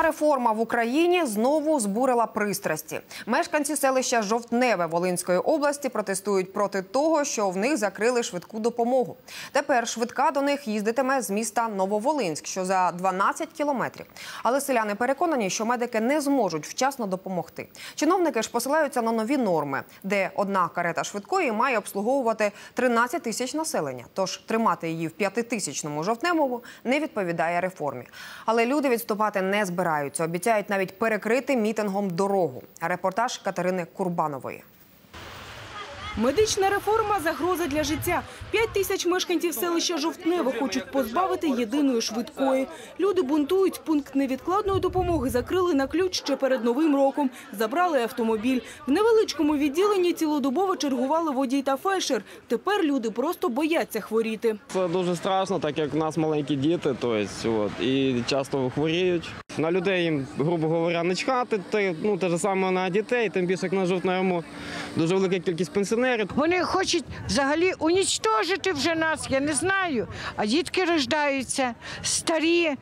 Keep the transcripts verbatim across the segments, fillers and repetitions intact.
реформа в Україні знову збурила пристрасті. Мешканці селища Жовтневе Волинської області протестують проти того, що в них закрили швидку допомогу. Тепер швидка до них їздитиме з міста Нововолинськ, що за дванадцять кілометрів. Але селяни переконані, що медики не зможуть вчасно допомогти. Чиновники ж посилаються на нові норми, де одна карета швидкої має обслуговувати тринадцять тисяч населення. Тож тримати її в п'ятитисячному Жовтневому не відповідає реформі. Але люди відступати не збираються. Обіцяють навіть перекрити мітингом дорогу. Репортаж Катерини Курбанової. Медична реформа – загроза для життя. П'ять тисяч мешканців селища Жовтневе хочуть позбавити єдиної швидкої. Люди бунтують. Пункт невідкладної допомоги закрили на ключ ще перед Новим роком. Забрали автомобіль. В невеличкому відділенні цілодобово чергували водій та фельдшер. Тепер люди просто бояться хворіти. Це дуже страшно, так як у нас маленькі діти, тобто, і часто хворіють. На людей їм, грубо говоря, не чхати, ну, те ж саме на дітей, тим більше як на Жовтневому дуже велика кількість пенсіонерів. Вони хочуть взагалі унічтожити вже нас, я не знаю. А дітки рождаються, старі,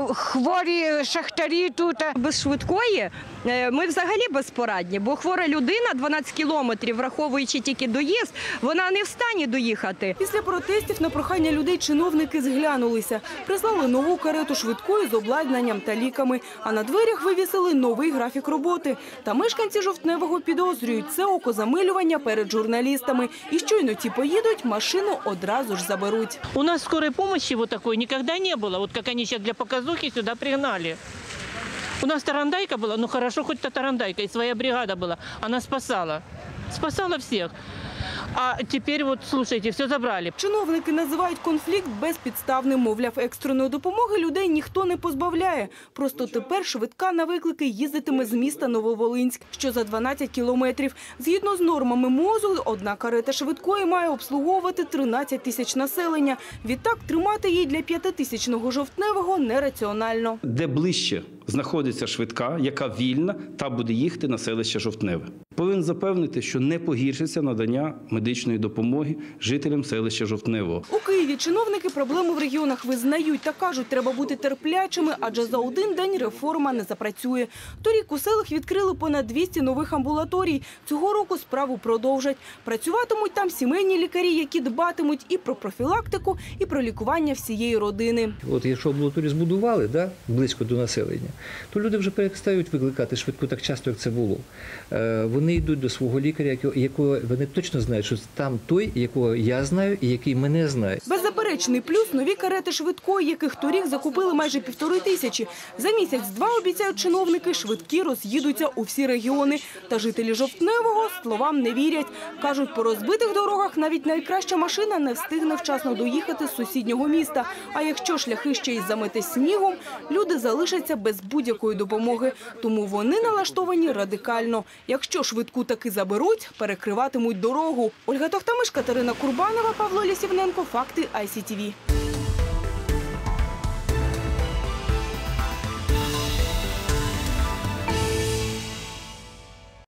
хворі шахтарі тут. Без швидкої ми взагалі безпорадні, бо хвора людина дванадцять кілометрів, враховуючи тільки доїзд, вона не в стані доїхати. Після протестів на прохання людей чиновники зглянулися. Прислали нову карету швидкої з обладнанням та ліками, а на дверях вивісили новий графік роботи. Та мешканці Жовтневого підозрюють – це окозамилювання перед журналістами. І щойно ті поїдуть, машину одразу ж заберуть. У нас скорой помощи вот такой никогда не было, вот как они сейчас для показухи сюда пригнали. У нас тарандайка была, ну хорошо, хоть та тарандайка, и своя бригада была, она спасала, спасала всех. А тепер, от, слушайте, все забрали. Чиновники називають конфлікт безпідставним. Мовляв, екстреної допомоги людей ніхто не позбавляє. Просто тепер швидка на виклики їздитиме з міста Нововолинськ, що за дванадцять кілометрів. Згідно з нормами МОЗу, одна карета швидкої має обслуговувати тринадцять тисяч населення. Відтак, тримати її для п'ятитисячного Жовтневого нераціонально. Де ближче знаходиться швидка, яка вільна, та буде їхати на селище Жовтневе. Повинен запевнити, що не погіршиться надання медичної допомоги жителям селища Жовтневого. У Києві чиновники проблему в регіонах визнають та кажуть, треба бути терплячими, адже за один день реформа не запрацює. Торік у селах відкрили понад двісті нових амбулаторій. Цього року справу продовжать. Працюватимуть там сімейні лікарі, які дбатимуть і про профілактику, і про лікування всієї родини. От якщо амбулаторію збудували, да, близько до населення, то люди вже перестають викликати швидку так часто, як це було. Вони йдуть до свого лікаря, якого вони точно знають, що там той, якого я знаю і який мене знає. Беззаперечний плюс – нові карети швидкої, яких торік закупили майже півтори тисячі. За місяць-два, обіцяють чиновники, швидкі роз'їдуться у всі регіони. Та жителі Жовтневого словам не вірять. Кажуть, по розбитих дорогах навіть найкраща машина не встигне вчасно доїхати з сусіднього міста. А якщо шляхи ще й замете снігом, люди залишаться без будь-якої допомоги. Тому вони налаштовані радикально. Якщо швидку таки заберуть, перекриватимуть дорогу. Ольга Тохтамиш, Катерина Курбанова, Павло Лісівненко. Факти ай сі ті ві.